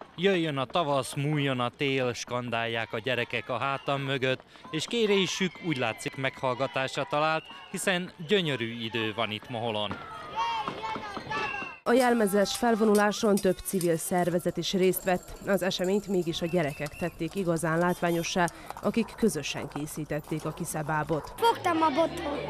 Jöjjön a tavasz, múljon a tél, skandálják a gyerekek a hátam mögött, és kérésük úgy látszik meghallgatásra talált, hiszen gyönyörű idő van itt Moholon. A jelmezes felvonuláson több civil szervezet is részt vett, az eseményt mégis a gyerekek tették igazán látványossá, akik közösen készítették a kiszebábot. Fogtam a botot,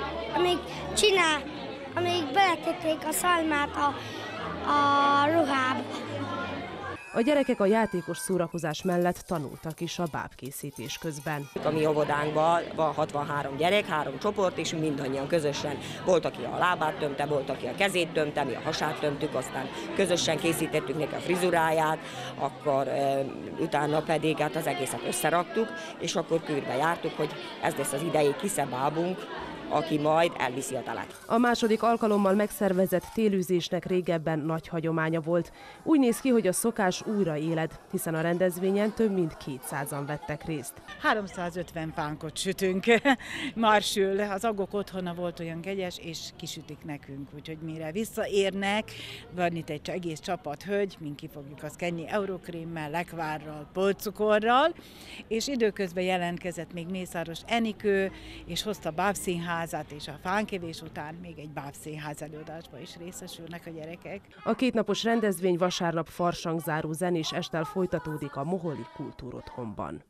amíg beletették a szalmát a ruhába. A gyerekek a játékos szórakozás mellett tanultak is a bábkészítés közben. A mi óvodánkban van 63 gyerek, 3 csoport, és mindannyian közösen. Volt, aki a lábát tömte, volt, aki a kezét tömte, mi a hasát tömtük, aztán közösen készítettük neki a frizuráját, akkor utána pedig hát az egészet összeraktuk, és akkor körbe jártuk, hogy ez lesz az idei kiszebábunk, aki majd elviszi a telet. A második alkalommal megszervezett télűzésnek régebben nagy hagyománya volt. Úgy néz ki, hogy a szokás újra éled, hiszen a rendezvényen több mint 200-an vettek részt. 350 pánkot sütünk. Marsül, az Agok otthona volt olyan kegyes, és kisütik nekünk, úgyhogy mire visszaérnek, van itt egy egész csapat hölgy, mint ki fogjuk azt kenni eurokrémmel, lekvárral, polcukorral, és időközben jelentkezett még Mészáros Enikő, és hozta bábszínházat, és a fánkevés után még egy bábszínház előadásban is részesülnek a gyerekek. A kétnapos rendezvény vasárnap farsangzáró zenés esttel folytatódik a Moholi Kultúrotthonban.